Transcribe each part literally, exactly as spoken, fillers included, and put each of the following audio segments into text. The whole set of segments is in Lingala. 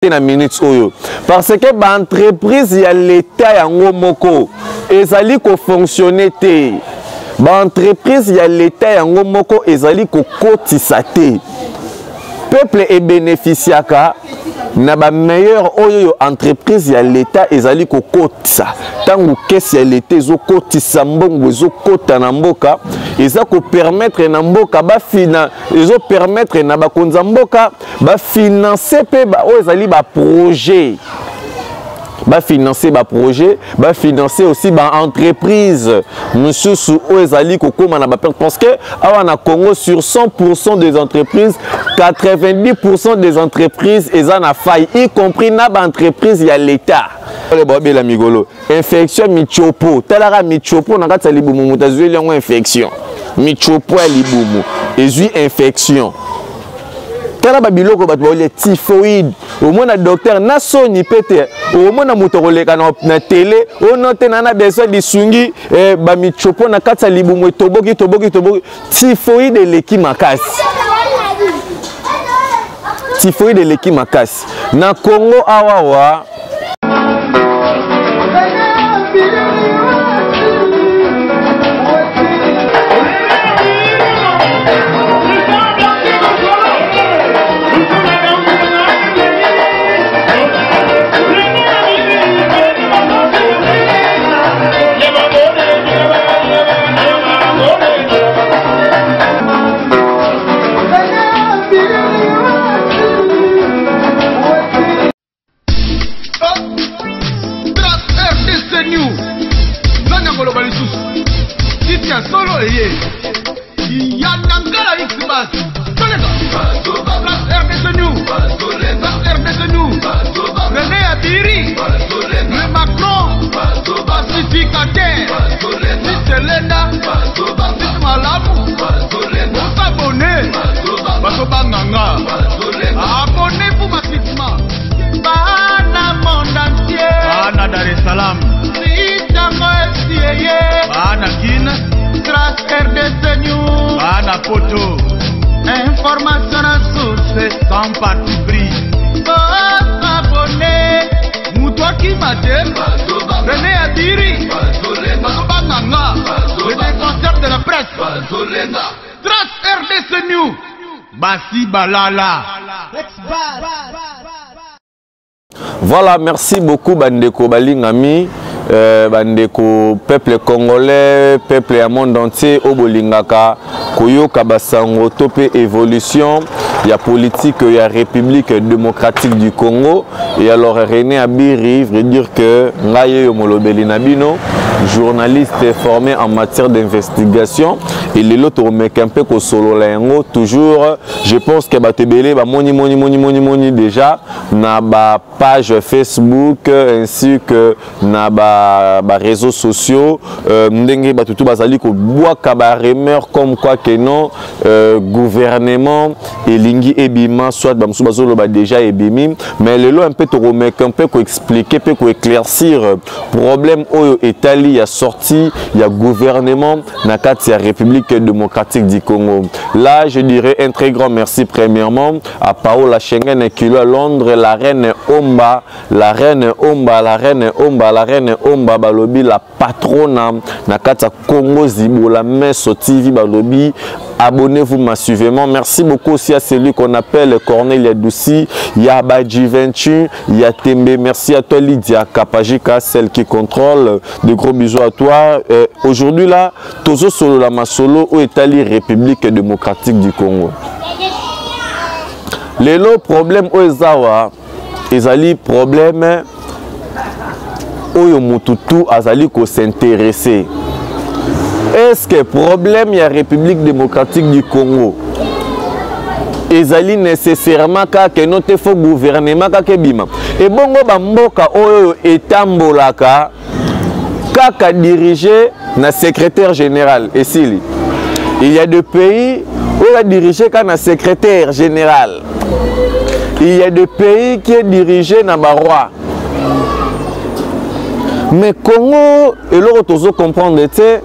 na minute oyo parce que ba entreprise ya l'état yango moko ezali ko fonctionner te ba entreprise ya l'état yango moko ezali ko kotisa te peuple e bénéficiaka na ba meilleur oyo entreprise ya l'état ezali ko kotisa tangu kesi ya l'état zo kotisa mbongo zo kota na mboka eza ko permettre na mboka ba fina ezo permettre na ba konza mboka ba financer pe ba oyo ezali ba projet ba financer ba projet ba financer aussi ba entreprise monsieur sou ezali ko koma na ba parce que awa na Congo sur cent pour cent des entreprises quatre-vingt-dix pour cent des entreprises eza na faille y compris na ba entreprise ya l'état le bobe la migolo infection michopo talara michopo na kati libumu mutazwe yango infection michopo ya libumu ezui infection tala babiloko bato ba typhoïde au moins na docteur na soni pete au moins na mutoroleka na, na télé o note na na besoin disungi eh, ba michopo na kati libumu toboki toboki toboki typhoïde eleki makasi typhoïde eleki makasi na Congo awawa solo eye yanangala xbas tolega R D C New R D C New René Atiri le Macron pacificateur Selena Malamu abonné baso banganga abonné pour massivement bana monde entier bana Dar es Salaam bana Kina grâce R D C News bana Poto information à source sans parti pris abonné muto qui m'aide René Atiri Banganga le défenseur de la presse grâce R D C News Bassi Balala. Voilà, merci beaucoup Bandeko Balingami. Euh, bandeko peuple congolais, peuple à monde entier, au Bolingaka, Koyoka Basango, topé évolution, il y a politique, il y a République démocratique du Congo. Et alors René Abiri veut dire que Ngaye Yomolobeli Nabino, journaliste formé en matière d'investigation, et les autres un peu qu'au solo lango, toujours, je pense que Batebele, ba moni moni moni moni moni déjà, na ba page Facebook ainsi que na ba ba réseaux sociaux, ndenge batutu bazali ko boaka ba rumeur comme quoi que non, euh, gouvernement et lingi ebima soit ba musu bazolo ba déjà ebimi, mais le lot un peu to remettre un peu ko expliquer peu ko éclaircir problème oyo Italie a sorti, il y a gouvernement na kati ya République démocratique du Congo. Là, je dirais un très grand merci premièrement à Paola Schengen qui est à Londres, la reine Omba, la reine Omba, la reine Omba, la reine Omba balobi la patronne na kati ya Congo Zibola Meso T V balobi. Abonnez-vous massivement. Merci beaucoup aussi à celui qu'on appelle Corneille Adoussi, il y a Badji vingt-huit, il y a Tembe. Merci à toi Lydia Kapajika, celle qui contrôle. De gros bisous à toi. Euh, Aujourd'hui là, Tozo Solo la Masolo au Italie République démocratique du Congo. Les lots problèmes au Ezawa, ezali problème oyo mututu azali ko s'intéresser. Est-ce que le problème y a République démocratique du Congo ezali nécessairement que notre faux gouvernement ka bima et bongo bamboka oyo etambolaka kaka dirigé na secrétaire général et s'il il y a des pays où a dirigé ka na secrétaire général, il y a des pays qui est dirigé na baroi. Mais Congo et l'autre tozo comprendre c'est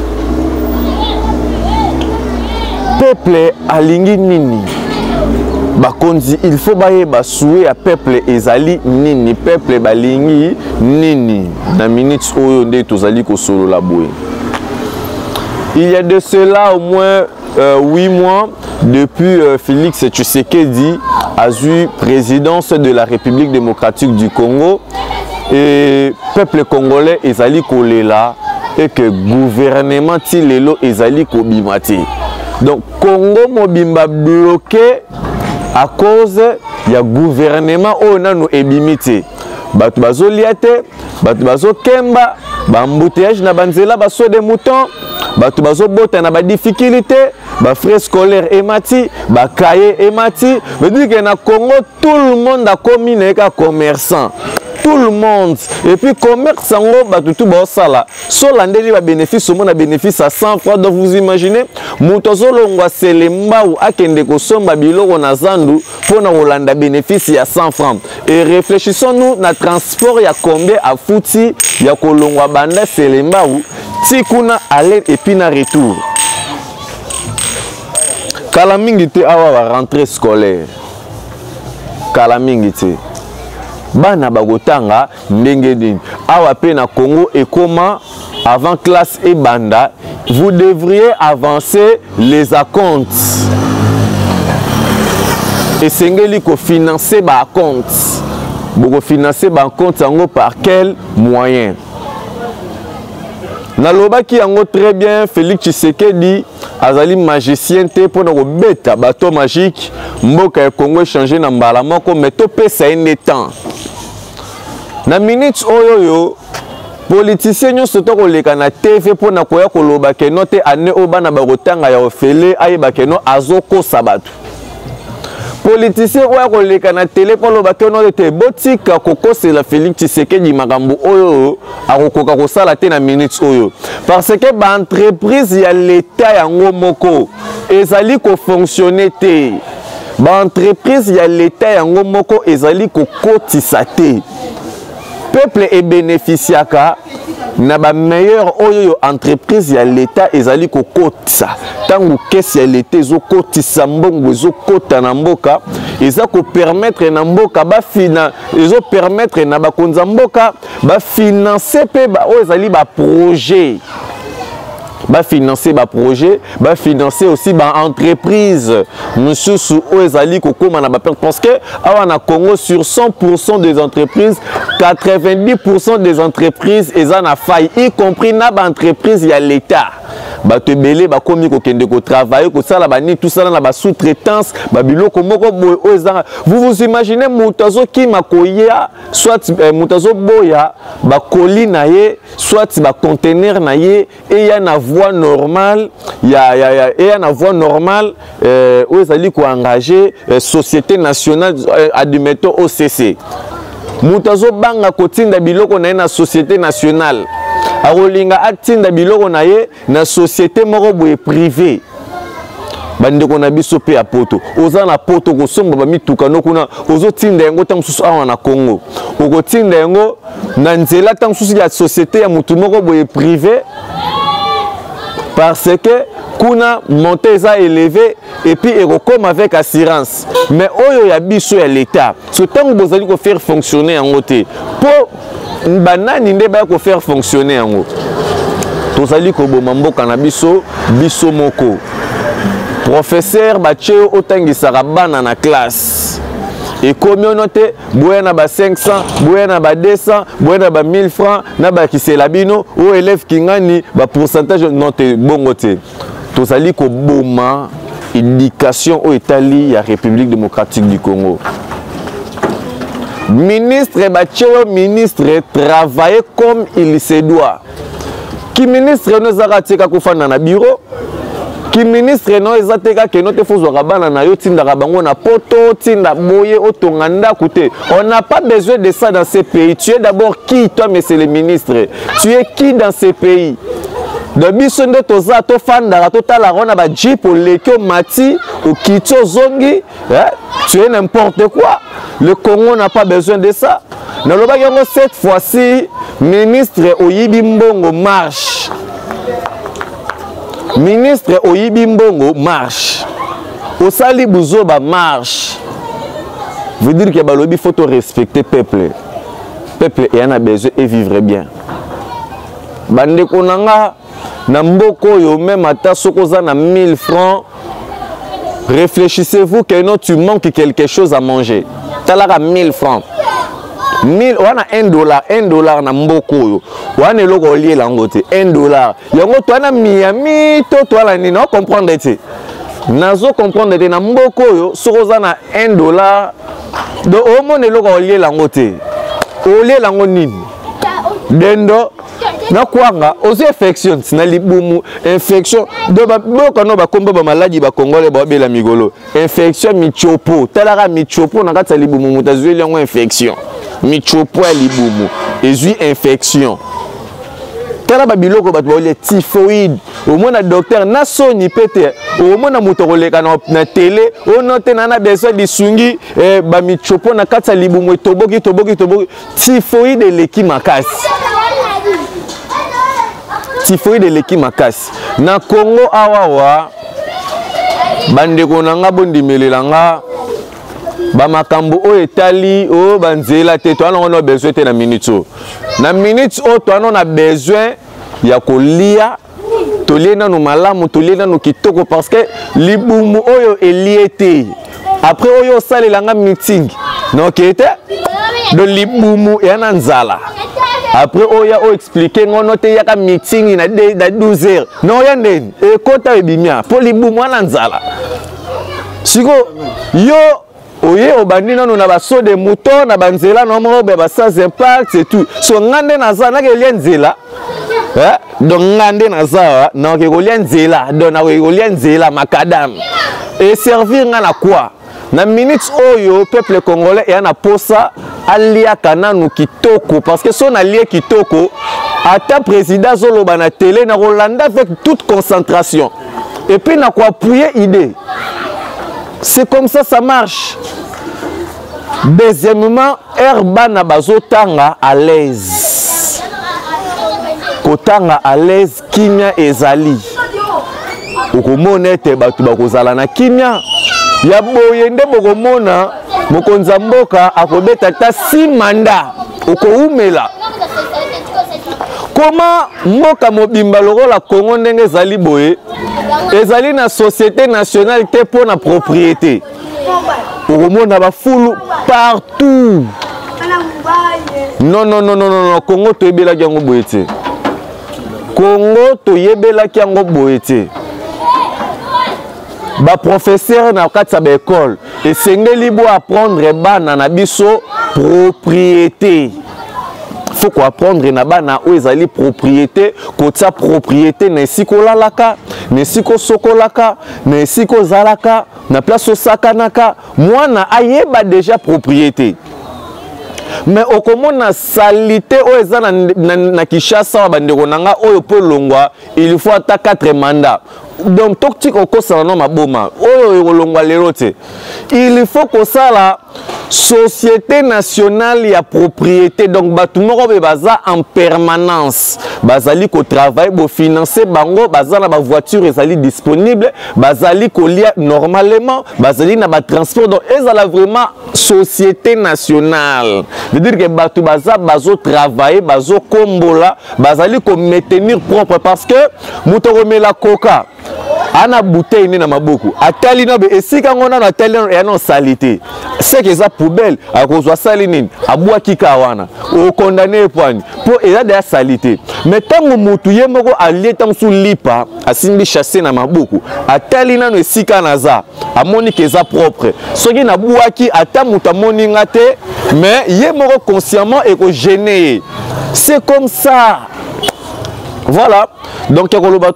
peuple alingi nini bakonzi il faut baye basoué à peuple ezali nini peuple balingi nini na minutes oyo nde tozali ko solo la boye. Il y a de cela au moins euh, huit mois depuis euh, Félix Tshisekedi a eu présidence de la République démocratique du Congo et peuple congolais ezali kolela et que gouvernement tilelo ezali kobimati. Donc Congo mobimba bloqué à cause ya gouvernement o nanu ebimiti. Batu bazoliate, batu bazokemba, bambouteillage na banzela baso de mouton, batu bazobota na ba difficulté, ba frais scolaires emati, ba cahier emati. Veut dire que na Congo tout le monde a commis neka commerçant. Tout le monde. Et puis commerce en gros, bah tout bon ça là. Sur l'année va bénéfice, au moins a bénéfice à cent francs. Donc vous imaginez, Moutozo longwa selemba ou akende ko somba bilo ko nazandu pour na Hollande bénéfice à cent francs. Et réfléchissons nous na transport ya combien à fouti ya ko longwa banda selemba ou tikuna aller et puis na retour. Kalamingite awa va rentrée scolaire. Kalamingite. Bana bagotanga ndenge nini awa pe na Congo et comment avant classe et banda vous devriez avancer les acomptes et sengeli ko financer ba acomptes boko financer ba acomptes yango par quel moyen na lobaki yango très bien Félix Tshisekedi azali magicien te pona ko beta bateau magique mboka ya Congo changer na mbala moko mais to pesa ende temps. Na minutes oyo yo politicien nyonso to koleka na T V pona koya koloba ke note ane obana bakotanga ya ofele ayeba ke no azokosa batu. Politicien oya koleka na télé pona loba ke note te botika kokosela Félix Tshisekedi makambo oyo akokoka kosala te na minutes oyo parce que ba entreprise ya l'état yango moko ezali ko fonctionner te. Ba entreprise ya l'état yango moko ezali ko kotisa te. Peuple est bénéficiaka na ba meilleure oyo entreprise ya l'état ezali ko kotisa tangu kesi ya l'état zo kotisa mbongo zo kota na mboka eza ko permettre na mboka ba fina ezo permettre na ba konza mboka ba financer pe ba oyo ezali ba projet ba financer ba projet ba financer aussi ba entreprise monsieur sou ezali ko koma na ba parce que awa na Congo sur cent pour cent des entreprises quatre-vingt-dix pour cent des entreprises eza na faille y compris na ba entreprise ya l'état ba te belé ba komi ko kende ko travailler ko sala ba ni tout ça na ba sous-traitance ba biloko moko boy eza vous vous imaginez mutazo ki makoya soit eh, mutazo boya ba colline ye soit ba conteneur na ye et ya na voie normale ya ya ya et ya na voie normale euh où ezali ko engager euh, société nationale euh, admettons O C C mutazo banga kotinda biloko na na société nationale akolinga atinda biloko na ye na société moko boye privé bandeko na biso pe ya poto oza na poto ko somba ba mituka no kuna ozo tinda yango tangu susu awa na Congo oko tinda yango na nzela tangu susu ya société ya mutu moko boye privé parce que kuna monté eza élevé et puis eko comme avec assurance mais oyo ya biso ya l'état so tangu bozali ko faire fonctionner yango te po banani nde ba ko faire fonctionner yango tozali ko boma mboka na biso biso moko professeur bacheo otangisaka bana na classe et combien noté boya na ba cinq cents boya na ba deux cents boya na ba mille francs na ba kisela bino o élève kingani ba pourcentage noté bongo te tozali ko boma éducation au Italie ya République démocratique du Congo. Ministre bacheo ministre travailler comme il se doit. Qui ministre nous a raté ka kufana na bureau qui ministre no ezateka ke note fozwa kabana na yo tinda kabango na poto tinda boye otonganda koute. On n'a pas besoin de ça dans ces pays. Tu es d'abord qui toi monsieur le ministre? Tu es qui dans ces pays? De biso nde toza to fanda to tala rona ba jeep o leko mati o kitso zongi, tu es n'importe quoi. Le Congo n'a pas besoin de ça. Na loba yango cette fois-ci ministre Oyibi Mbongo marche. Ministre Oyibi Mbongo marche. Osali Buzoba marche. veut dire que balobi faut respecter peuple. Peuple et en a besoin et vivre bien. Bande konanga na mboko yo même ata sokoza na mille francs. Réfléchissez-vous que non tu manques quelque chose à manger. Talara mille francs. mille wana un dollar, un dollar na mboko yo. Wana eloko lié langote un dollar. Yango to na Miami to to la ni no comprendre te. Nazo comprendre te na mboko yo sokoza na un dollar. Do o mon eloko lié langote. O lié lango nini. Dendo na kwanga aux infections na libumu infection de ba boko no ba komba ba maladie ba congolais ba bela migolo infection michopo talara michopo na kata libumu mutazwe yango infection michopo ya libumu ezui infection tala ba biloko ba ba typhoïde au moins na docteur na soni pete au moins na mutokoleka na na télé o note na na besoin de sungi eh, ba michopo na kata libumu toboki toboki toboki typhoïde leki makasi typhoïde leki makasi na Congo awawa bandeko nanga bondimelelanga ba makambo o etali o banzela te to on a besoin te na minute na minute o to on a besoin ya kolia to liena no malamu to liena no kitoko parce que libumu oyo eliete après oyo salelanga meeting non kete de libumu ya na nzala. Après, oya o expliquer ngono te yaka meeting na de douze heures. Non yande e kota ebimia pour libumu na nzala. Siko yo oye obandi nanu na baso de mouton na banzela na mo be ba sans impact et tout. So ngande na za na ke lienzela. Eh? Donc ngande na za na ke ko lienzela, donc na ko lienzela makadam. Et servir ngana quoi? Na minutes oyo peuple congolais et na posa alia kananu kitoko parce que son allié kitoko ata président zoloba na télé na Rolanda avec toute concentration et puis na quoi appuyer idée. C'est comme ça ça marche. Deuxièmement, Herbana bazotanga à l'aise. Kotanga à l'aise kimia ezali. Okomona te batu bakozala na kimia. Ya boyende bokomona mokonza mboka akobeta ta si manda okoumela. Comment mboka mobimba lokola Congo ndenge ezali boye ezali na société nationale te pour na propriété. Okomona ba fulu partout. Non non non non non Congo to yebela yango boye te. Congo to yebela yango boye te. Ba professeur na kati ba école et sengeli bo apprendre bana na biso propriété. Faut quoi apprendre na bana o ezali propriété kota propriété na siko lalaka na siko sokolaka na siko zalaka na place osakanaka mwana ayeba déjà propriété. Mais au comment na salité o eza na, na, na Kishasa wa bandeko nanga oyo po longwa il faut ata quatre mandats. Donc tokti ko sala no maboma oyo kolongwa lelo te. Il faut ko sala société nationale ya propriété donc batu moko be baza en permanence bazali ko travail bo financer bango bazala ba voiture ezali disponible bazali ko lia normalement bazali na ba transport donc ezala vraiment société nationale veut dire que batu baza bazo travailler bazo kombola bazali ko maintenir propre parce que muto komela coca ana bouteille ni na maboku atali na be esika ngona na atali ya non salité c'est que ça poubelle a kozwa sali nini abwa kika wana o condamné point pour eza de salité mais tango mutu yemoko alieta msu lipa asimbi chasser na maboku atali na no esika naza amoni que ça propre soki na bwaki ata mutu amoni ngate mais yemoko consciemment et ko gêner c'est comme ça. Voilà, donc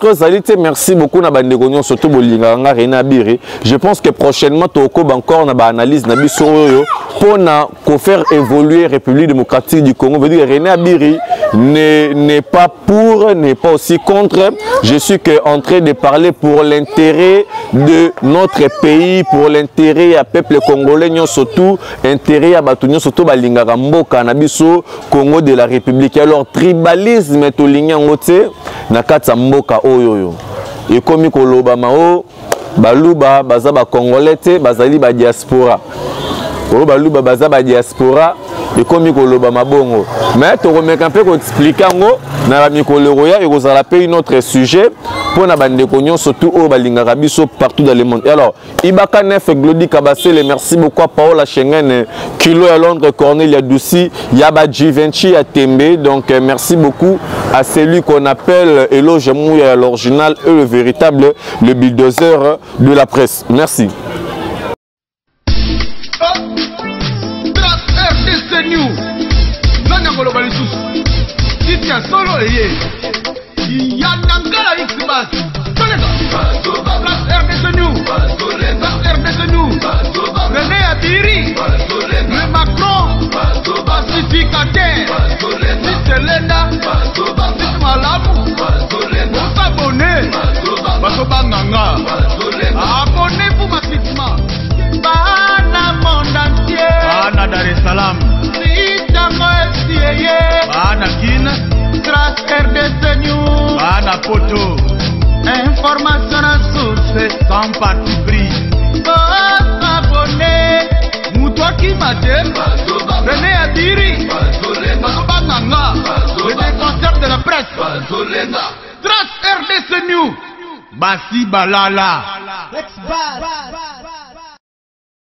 merci beaucoup na bande surtout bolinganga Rena Biri. Je pense que prochainement toko encore na ba analyse na biso pour na ko faire évoluer République démocratique du Congo. Veut dire Rena Biri n'est pas pour, n'est pas aussi contre. Je suis que en train de parler pour l'intérêt de notre pays, pour l'intérêt à peuple congolais, surtout intérêt à batunyo surtout balingaka mboka na biso Congo de la République. Alors tribalisme to linyangote na kati mboka oyo et komi koloba mao baluba baza ba congolais te bazali ba diaspora oloba luba baza ba diaspora ekomi koloba mabongo mais to remeka mpe ko expliquer ngo na ba mikolo roya et kozala pe une autre sujet pour na bande konyo surtout au balingaka biso partout dans le monde. Et alors Ibaka neuf Glody Kabasele, merci beaucoup à Paola Schengen Kilo à Londres, Cornelia Douci, Yaba Givenchy à Tembe. Donc euh, merci beaucoup à celui qu'on appelle Eloge Mouya l'original et le véritable le bulldozer de la presse. Merci. René Adiri, le Macron, pacificateur, Selena, Malamu, abonnez, abonnez-vous massivement. Bana monde entier, Bana Dar es Salaam, Bana Guinée, Trace R D C News, Bana Poto, information à source sans parti pris. Abonnez, Moutouaki Madem, René Adiri, Banganga, le défenseur de la presse, Trace R D C News, Bassi Balala.